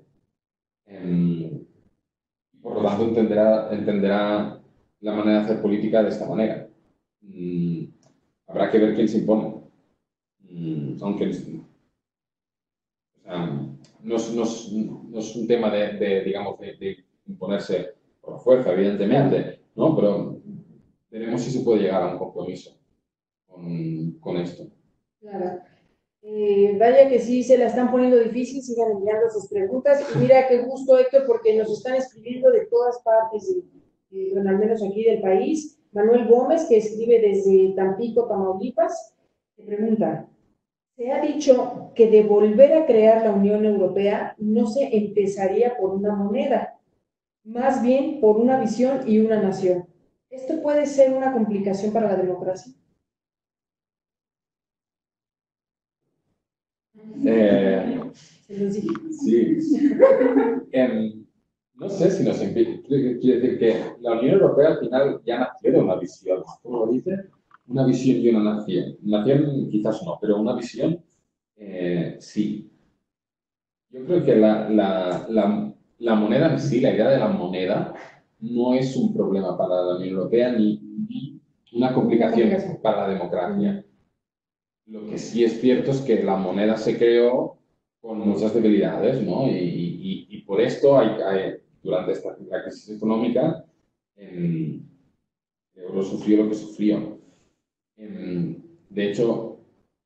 Por lo tanto, entenderá la manera de hacer política de esta manera. Habrá que ver quién se impone. Aunque no es un tema digamos, de imponerse por la fuerza, evidentemente, ¿no? Pero veremos si se puede llegar a un compromiso con esto. Claro. Vaya que sí, se la están poniendo difícil, sigan enviando sus preguntas. Y mira qué gusto, Héctor, porque nos están escribiendo de todas partes, bueno, al menos aquí del país. Manuel Gómez, que escribe desde Tampico, Tamaulipas, te pregunta, se ha dicho que de volver a crear la Unión Europea no se empezaría por una moneda, más bien por una visión y una nación. ¿Esto puede ser una complicación para la democracia? Sí. no sé si nos impide. Quiere decir que la Unión Europea al final ya nació de una visión, ¿cómo lo dice? Una visión y una nación. Nación quizás no, pero una visión sí. Yo creo que la moneda en sí, la idea de la moneda, no es un problema para la Unión Europea ni una complicación para la democracia. Lo que sí es cierto es que la moneda se creó con muchas debilidades, ¿no? Y por esto, durante la crisis económica, el euro sufrió lo que sufrió. De hecho,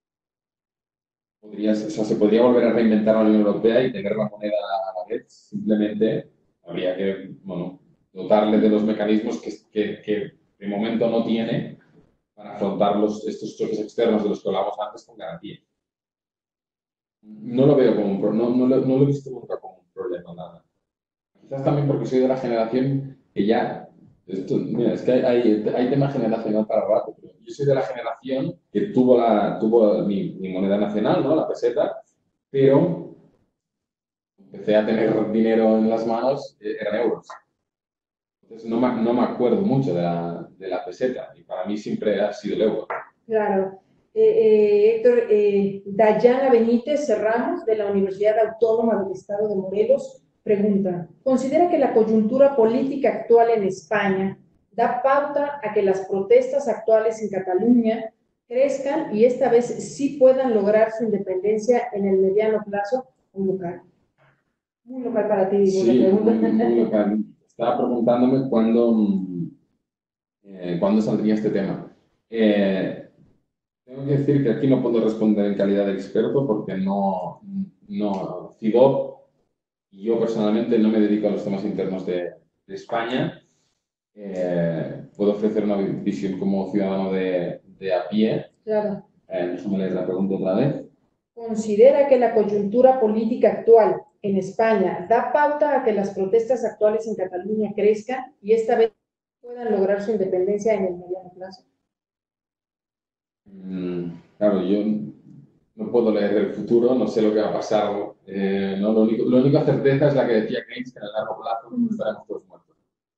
o sea, se podría volver a reinventar la Unión Europea y tener la moneda a la vez. Simplemente habría que, bueno, dotarle de los mecanismos que de momento no tiene para afrontar estos choques externos de los que hablamos antes con garantía. No lo veo como un problema, no lo he visto nunca como un problema, nada. Quizás también porque soy de la generación que ya, mira, es que hay tema generacional para rato, pero yo soy de la generación que tuvo mi moneda nacional, ¿no? La peseta, pero empecé a tener dinero en las manos, eran euros. Entonces no me acuerdo mucho de la peseta, y para mí siempre ha sido el euro. Claro. Héctor, Dayana Benítez Ramos, de la Universidad Autónoma del Estado de Morelos, pregunta: ¿considera que la coyuntura política actual en España da pauta a que las protestas actuales en Cataluña crezcan y esta vez sí puedan lograr su independencia en el mediano plazo? Un local. Muy local para ti, digo, Sí, la pregunta. muy local. Estaba preguntándome cuándo saldría este tema. Tengo que decir que aquí no puedo responder en calidad de experto porque CIDOB y yo personalmente no me dedico a los temas internos de España. Puedo ofrecer una visión como ciudadano de a pie. Claro. Déjame leer la pregunta otra vez. ¿Considera que la coyuntura política actual en España da pauta a que las protestas actuales en Cataluña crezcan y esta vez puedan lograr su independencia en el mediano plazo? Claro, yo no puedo leer el futuro, no sé lo que va a pasar. No, la única certeza es la que decía Keynes, que en el largo plazo estaremos todos muertos.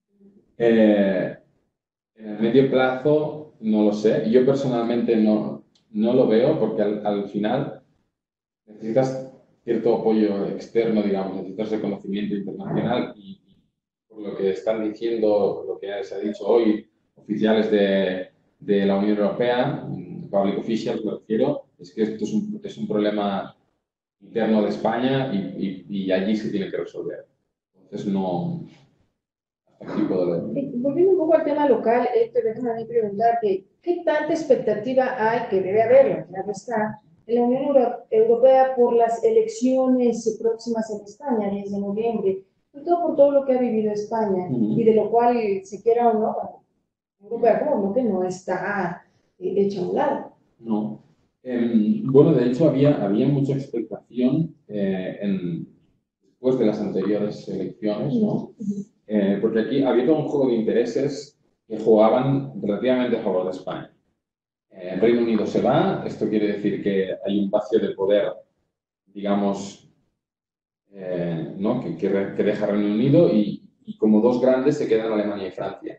En el medio plazo, no lo sé. Yo personalmente no lo veo porque al final necesitas cierto apoyo externo, digamos, necesitas reconocimiento internacional y por lo que están diciendo, lo que se ha dicho hoy, oficiales de la Unión Europea, public officials me refiero, es que esto es un problema interno de España y allí se tiene que resolver. Entonces no, hasta aquí puedo leer. Volviendo un poco al tema local, Héctor, déjame preguntarte, ¿qué tanta expectativa hay, que debe haberla, claro está, en la Unión Europea por las elecciones próximas en España, 10 de noviembre, sobre todo por todo lo que ha vivido España, y de lo cual, se quiera o no, Europea como que no está hecha a un lado? No. Bueno, de hecho había mucha expectación después de las anteriores elecciones, ¿no? Porque aquí había todo un juego de intereses que jugaban relativamente a favor de España. El Reino Unido se va, esto quiere decir que hay un vacío de poder, digamos, ¿no? que deja Reino Unido y como dos grandes se quedan Alemania y Francia.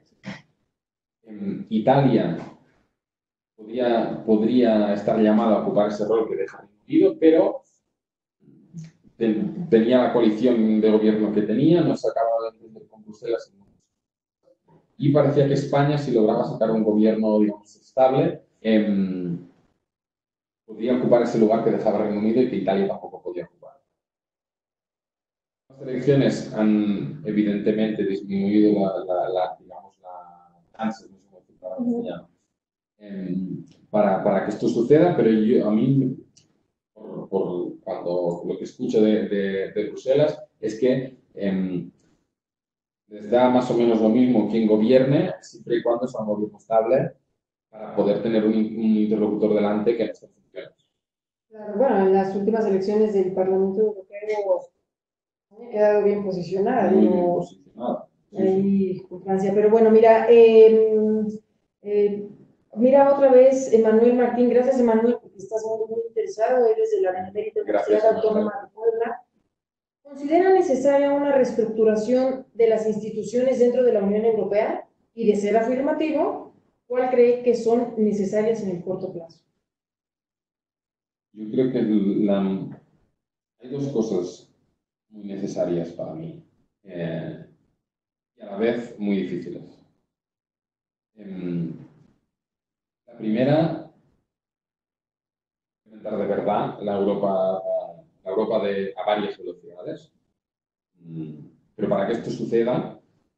Italia podría estar llamada a ocupar ese rol que deja Reino Unido, pero tenía la coalición de gobierno que tenía, no se acababa de entender con Bruselas. Y parecía que España, si lograba sacar un gobierno, digamos, estable, podría ocupar ese lugar que dejaba Reino Unido y que Italia tampoco podía ocupar. Las elecciones han evidentemente disminuido digamos, la chance, no sé cómo decirlo en castellano, para que esto suceda, pero a mí, por cuando lo que escucho de Bruselas, es que les da más o menos lo mismo quien gobierne, siempre y cuando sea un gobierno estable, para poder tener un interlocutor delante que no esté funcionando. Claro, bueno, en las últimas elecciones del Parlamento Europeo ha quedado bien posicionada, Muy digo, bien posicionada. ahí con Francia. Pero bueno, mira, mira otra vez, Emanuel Martín, gracias Emanuel, porque estás muy interesado, eres de la Benemérita Universidad Autónoma de Puebla. ¿Considera necesaria una reestructuración de las instituciones dentro de la Unión Europea? Y de ser afirmativo, ¿cuál cree que son necesarias en el corto plazo? Yo creo que hay dos cosas muy necesarias para mí y a la vez muy difíciles. La primera, implementar de verdad la Europa a varias velocidades. Pero para que esto suceda,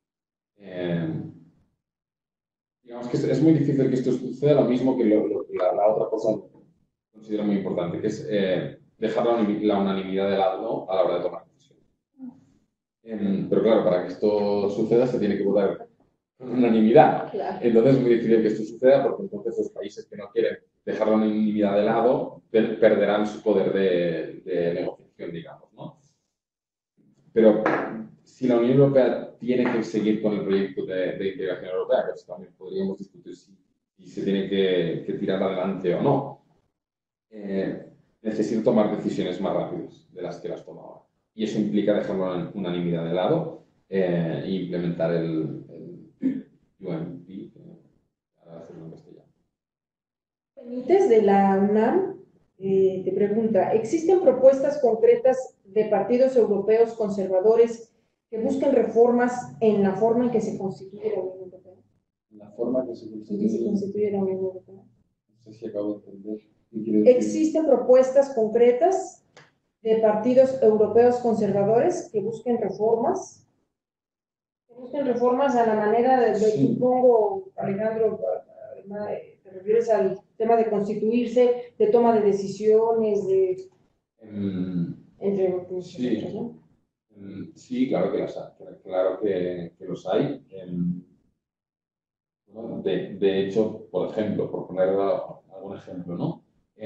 digamos que es muy difícil que esto suceda, lo mismo que la otra cosa que considero muy importante, que es dejar la unanimidad de lado a la hora de tomar decisiones. Pero claro, para que esto suceda se tiene que votar con unanimidad. Claro. Entonces es muy difícil que esto suceda porque entonces los países que no quieren dejar la unanimidad de lado perderán su poder de negociación, digamos, ¿no? Pero si la Unión Europea tiene que seguir con el proyecto de integración europea, pues también podríamos discutir si se tiene que tirar adelante o no, necesita tomar decisiones más rápidas de las que las toma ahora. Y eso implica dejar la unanimidad de lado e implementar el UNP, para hacerlo en castellano. Benítez de la UNAM te pregunta, ¿existen propuestas concretas de partidos europeos conservadores que busquen reformas en la forma en que se constituye la Unión Europea? La forma que se constituye la Unión Europea. No sé si acabo de entender. ¿Existen propuestas concretas de partidos europeos conservadores que busquen reformas? Que busquen reformas a la manera de, Sí. supongo, Alejandro, te refieres al tema de constituirse, de toma de decisiones, de entre otros, sí. ¿no? Sí, claro que las hay, claro que los hay. Bueno, de hecho, por ejemplo, por poner algún ejemplo, ¿no?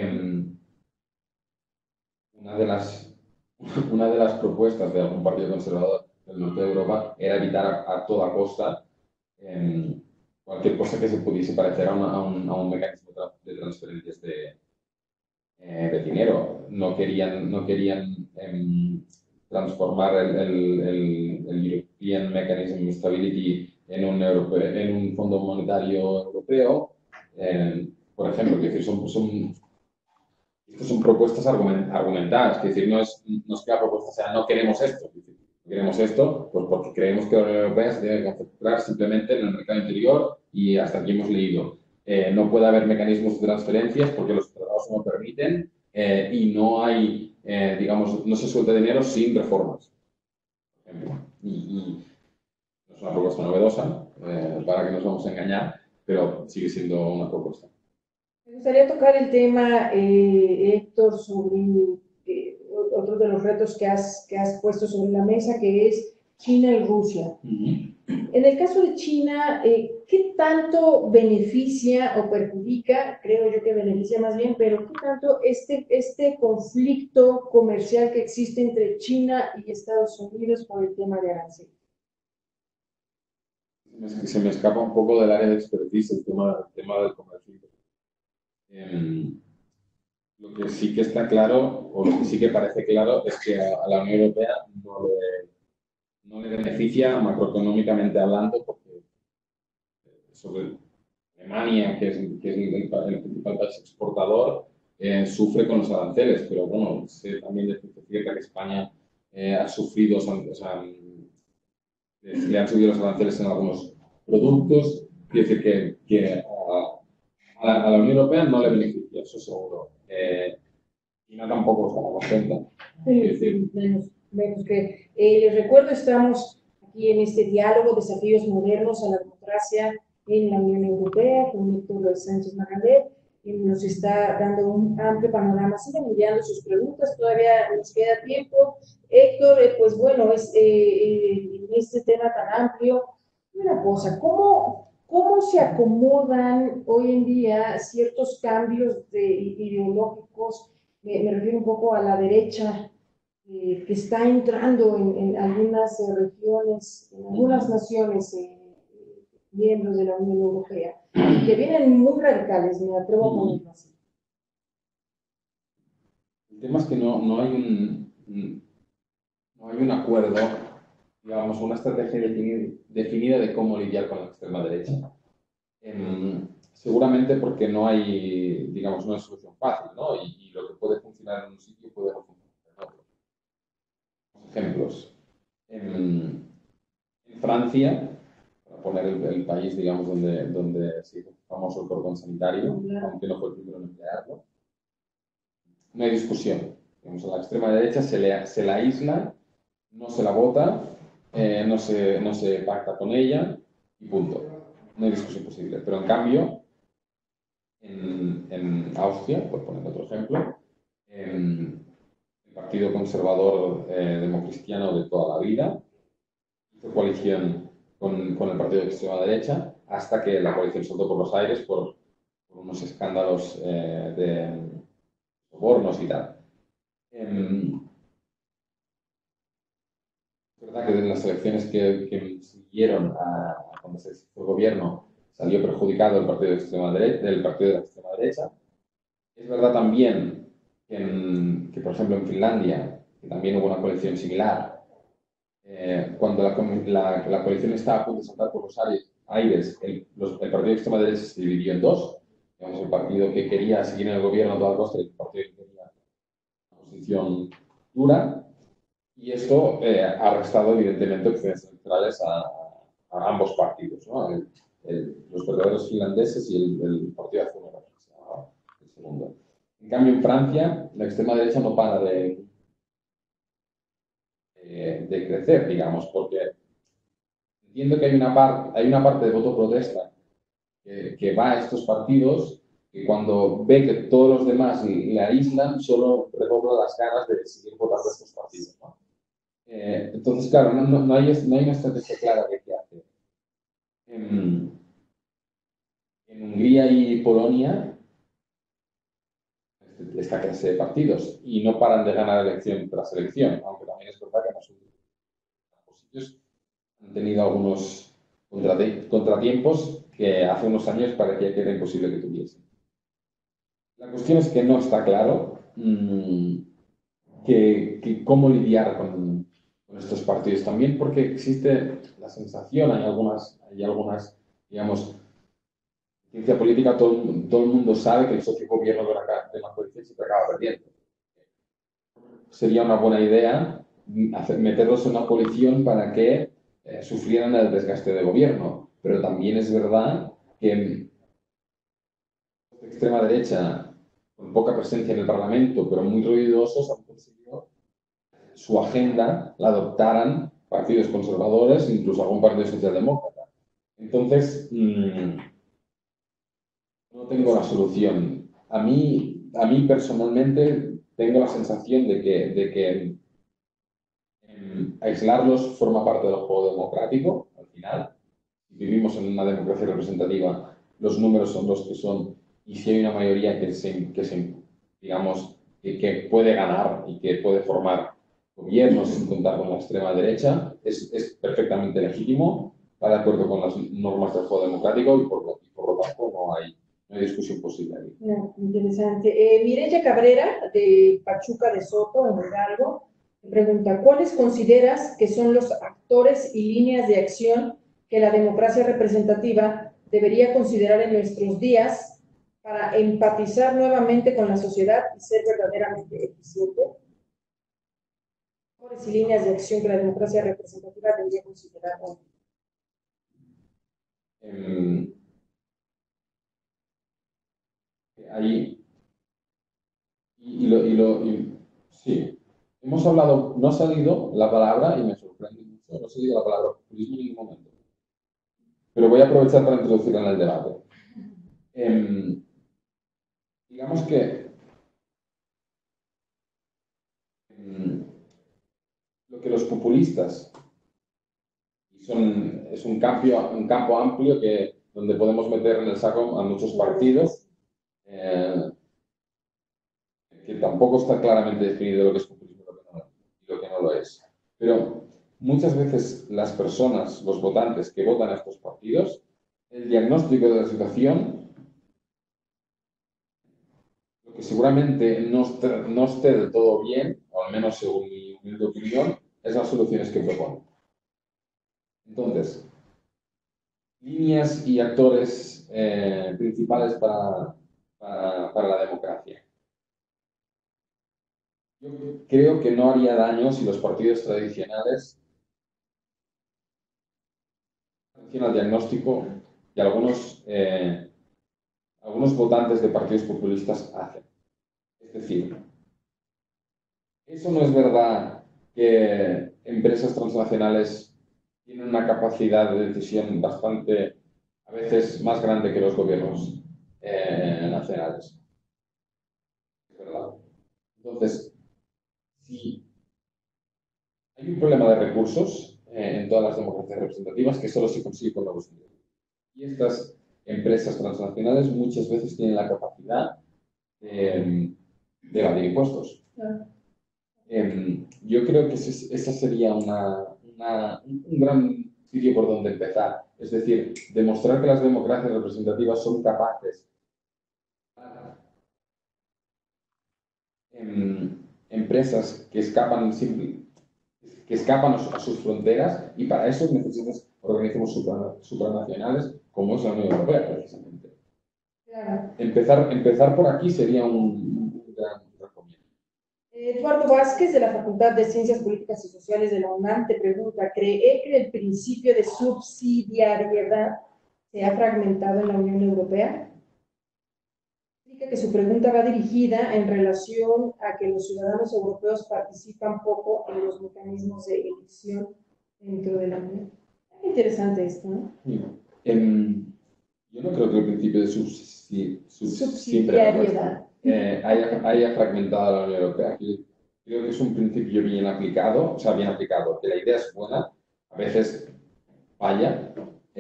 Una de las propuestas de algún partido conservador del norte de Europa era evitar a toda costa cualquier cosa que se pudiese parecer a un mecanismo de transferencias de dinero. No querían transformar el European Mechanism of Stability en un fondo monetario europeo. Por ejemplo, que estas son propuestas argumentadas, es decir, no es que la propuesta sea no queremos esto, pues porque creemos que la Unión Europea se tiene que concentrar simplemente en el mercado interior y hasta aquí hemos leído. No puede haber mecanismos de transferencias porque los tratados no lo permiten y no hay, digamos, no se suelta dinero sin reformas. Y no es una propuesta novedosa, para que nos vamos a engañar, pero sigue siendo una propuesta. Me gustaría tocar el tema, Héctor, sobre otro de los retos que has puesto sobre la mesa, que es China y Rusia. En el caso de China, ¿qué tanto beneficia o perjudica? Creo yo que beneficia más bien, pero ¿qué tanto este conflicto comercial que existe entre China y Estados Unidos por el tema de aranceles? Se me escapa un poco del área de expertise el tema del comercio. Lo que sí que está claro, o lo que sí que parece claro, es que a la Unión Europea no le beneficia macroeconómicamente hablando, porque sobre Alemania, que es el principal país exportador, sufre con los aranceles, pero bueno, sé también de cierta que España ha sufrido, o sea, le han subido los aranceles en algunos productos, quiere decir que a la Unión Europea no le beneficia, eso seguro. China tampoco estamos contenta. Sí, menos que les recuerdo, estamos aquí en este diálogo, desafíos modernos a la democracia en la Unión Europea, con Héctor Sánchez Magalet, que nos está dando un amplio panorama. Sigan enviando sus preguntas, todavía nos queda tiempo. Héctor, pues bueno, en este tema tan amplio, una cosa, ¿cómo se acomodan hoy en día ciertos cambios ideológicos? Me refiero un poco a la derecha, que está entrando en algunas regiones, en algunas naciones miembros de la Unión Europea, que vienen muy radicales, me atrevo a ponerlo así. El tema es que no hay no hay un acuerdo, digamos, una estrategia definida de cómo lidiar con la extrema derecha. Seguramente porque no hay, digamos, no es solución fácil, ¿no? Y lo que puede funcionar en un sitio puede no funcionar en otro. Ejemplos. En Francia, para poner el país, digamos, donde se hizo famoso el cordón sanitario, aunque no fue el primero en emplearlo, no hay discusión. Digamos, a la extrema derecha se la aísla, no se la vota, no se pacta con ella y punto. No hay discusión posible. Pero en cambio, en Austria, por poner otro ejemplo, el Partido Conservador Democristiano de toda la vida hizo coalición con el partido de extrema derecha hasta que la coalición saltó por los aires por unos escándalos de sobornos y tal. Es verdad que en las elecciones que siguieron a cuando se hizo el gobierno salió perjudicado el partido del partido de la extrema derecha. Es verdad también que, por ejemplo, en Finlandia, que también hubo una coalición similar, cuando la coalición estaba a punto de saltar por los aires, el partido de extrema derecha se dividió en dos. Digamos, el partido que quería seguir en el gobierno a toda costa y el partido que quería una posición dura. Y esto ha restado, evidentemente, opciones electorales a ambos partidos, ¿no? Los verdaderos finlandeses y el Partido Azul, que se llamaba el segundo. En cambio, en Francia, la extrema derecha no para de crecer, digamos, porque entiendo que hay una parte de voto protesta que va a estos partidos que cuando ve que todos los demás le aíslan, solo redobla las ganas de seguir votando a estos partidos, ¿no? Entonces, claro, no hay una estrategia clara de qué hacer. En Hungría y Polonia, esta clase de partidos, y no paran de ganar elección tras elección, aunque también es verdad que en los últimos sitios han tenido algunos contratiempos que hace unos años parecía que era imposible que tuviesen. La cuestión es que no está claro cómo lidiar con estos partidos también, porque existe la sensación, hay algunas digamos, ciencia política, todo el mundo sabe que el socio gobierno de la coalición siempre acaba perdiendo. Sería una buena idea meterlos en una coalición para que sufrieran el desgaste de gobierno, pero también es verdad que la extrema derecha, con poca presencia en el Parlamento, pero muy ruidosos, han conseguido su agenda la adoptaran partidos conservadores, incluso algún partido socialdemócrata. Entonces, no tengo la solución. A mí personalmente tengo la sensación de que aislarlos forma parte del juego democrático, al final. Vivimos en una democracia representativa, los números son los que son, y si hay una mayoría digamos, que puede ganar y que puede formar gobiernos sin contar con la extrema derecha, es perfectamente legítimo, va de acuerdo con las normas del juego democrático y por lo tanto no hay discusión posible ahí. Interesante. Mireya Cabrera, de Pachuca de Soto, en Hidalgo, me pregunta, ¿cuáles consideras que son los actores y líneas de acción que la democracia representativa debería considerar en nuestros días para empatizar nuevamente con la sociedad y ser verdaderamente eficiente? ¿Actores y líneas de acción que la democracia representativa debería considerar hoy? Ahí, sí, hemos hablado, no ha salido la palabra, y me sorprende mucho, no ha salido la palabra populismo en ningún momento. Pero voy a aprovechar para introducirla en el debate. Digamos que lo que los populistas, es un campo amplio donde podemos meter en el saco a muchos partidos, que tampoco está claramente definido lo que es populismo y lo que no lo es. Pero muchas veces las personas, los votantes que votan a estos partidos, el diagnóstico de la situación, que seguramente no esté del todo bien, o al menos según mi humilde opinión, esas soluciones que proponen. Entonces, líneas y actores principales para la democracia. Yo creo que no haría daño si los partidos tradicionales hacen el diagnóstico que algunos votantes de partidos populistas hacen. Es decir, eso no es verdad que empresas transnacionales tienen una capacidad de decisión bastante, a veces más grande que los gobiernos nacionales. Es verdad. Entonces, si hay un problema de recursos en todas las democracias representativas que solo se consigue con nuevos medios. Y estas empresas transnacionales muchas veces tienen la capacidad de evadir impuestos. Yo creo que esa sería un gran sitio por donde empezar. Es decir, demostrar que las democracias representativas son capaces empresas que escapan a sus fronteras, y para eso necesitas organismos supranacionales como es la Unión Europea, precisamente. Claro. Empezar por aquí sería un gran recomiendo. Eduardo Vázquez, de la Facultad de Ciencias Políticas y Sociales de la UNAM, te pregunta: ¿cree que el principio de subsidiariedad se ha fragmentado en la Unión Europea? Explica que su pregunta va dirigida en relación a que los ciudadanos europeos participan poco en los mecanismos de elección dentro de la Unión. Es interesante esto, ¿no? Yo no creo que el principio de subsidiariedad haya fragmentado a la Unión Europea. Creo que es un principio bien aplicado, o sea, bien aplicado, que la idea es buena, a veces falla,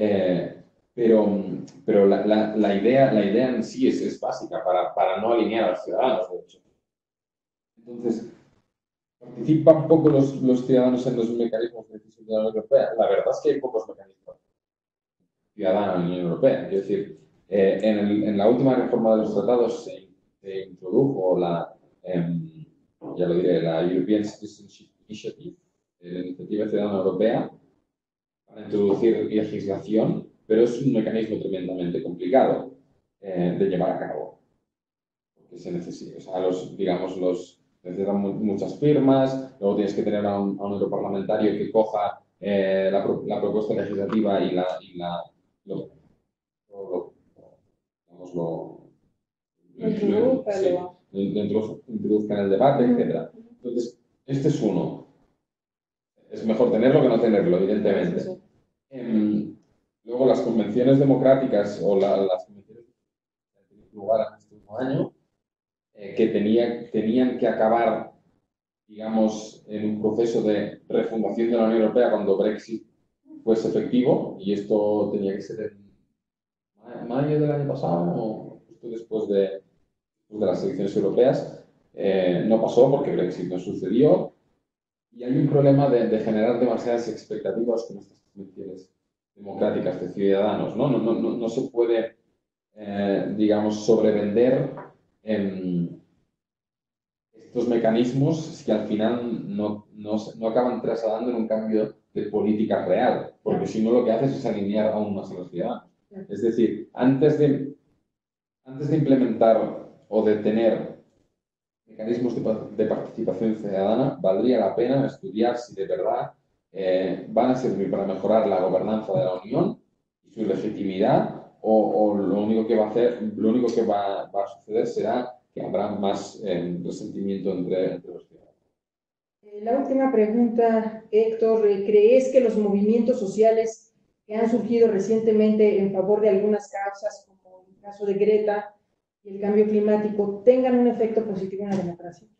pero la idea en sí es básica para no alinear a los ciudadanos, de hecho. Entonces, ¿participan poco los ciudadanos en los mecanismos de decisión de la Unión Europea? La verdad es que hay pocos mecanismos ciudadanos en la Unión Europea. Es decir, en la última reforma de los tratados se introdujo ya lo diré, la European Citizenship Initiative, la Iniciativa Ciudadana Europea, para introducir legislación, pero es un mecanismo tremendamente complicado de llevar a cabo. Porque se necesita, o sea, necesitan muchas firmas, luego tienes que tener a un europarlamentario que coja la propuesta legislativa y lo introduzca en el debate, etc. Entonces, este es uno. Es mejor tenerlo que no tenerlo, evidentemente. Luego, las convenciones democráticas o las convenciones que han tenido lugar en este último año, que tenían que acabar, digamos, en un proceso de refundación de la Unión Europea cuando Brexit fuese efectivo, y esto tenía que ser en mayo del año pasado o justo después de las elecciones europeas. No pasó porque Brexit no sucedió, y hay un problema de generar demasiadas expectativas con estas convenciones democráticas de ciudadanos, ¿no? No se puede, digamos, sobrevender estos mecanismos si al final no acaban trasladando en un cambio de política real, porque si no lo que haces es alinear aún más a los ciudadanos. Es decir, antes de implementar o de tener mecanismos de participación ciudadana, valdría la pena estudiar si de verdad van a servir para mejorar la gobernanza de la Unión y su legitimidad, o lo único que va a suceder será que habrá más resentimiento entre los ciudadanos. La última pregunta, Héctor: ¿crees que los movimientos sociales que han surgido recientemente en favor de algunas causas, como el caso de Greta y el cambio climático, tengan un efecto positivo en la democracia?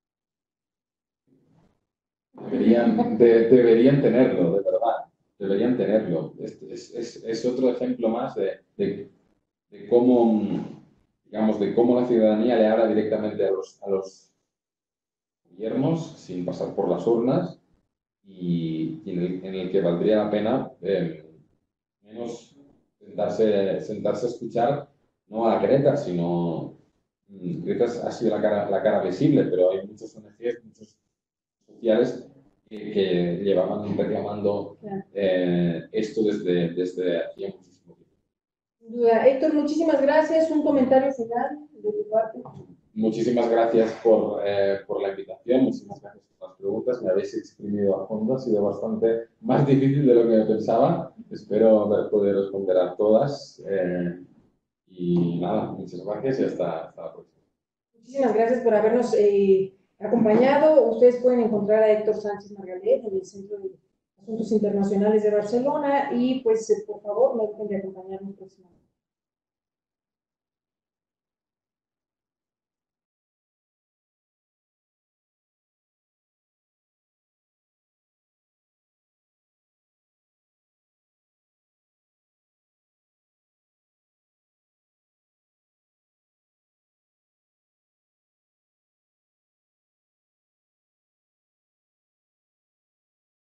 Deberían tenerlo, de verdad. Deberían tenerlo. Es otro ejemplo más de cómo, digamos, de cómo la ciudadanía le habla directamente a los gobiernos sin pasar por las urnas, y en el que valdría la pena menos sentarse a escuchar, no a Greta, sino Greta ha sido la cara visible, pero hay muchos ONGs, muchos sociales que llevaban reclamando esto desde hacía muchísimo tiempo. Sin duda. Héctor, muchísimas gracias. Un comentario final de tu parte. Muchísimas gracias por la invitación, muchísimas gracias por las preguntas, me habéis exprimido a fondo, ha sido bastante más difícil de lo que me pensaba, espero poder responder a todas y nada, muchas gracias y hasta la próxima. Muchísimas gracias por habernos acompañado. Ustedes pueden encontrar a Héctor Sánchez Margalet en el Centro de Asuntos Internacionales de Barcelona y pues por favor no dejen de acompañarnos próximamente.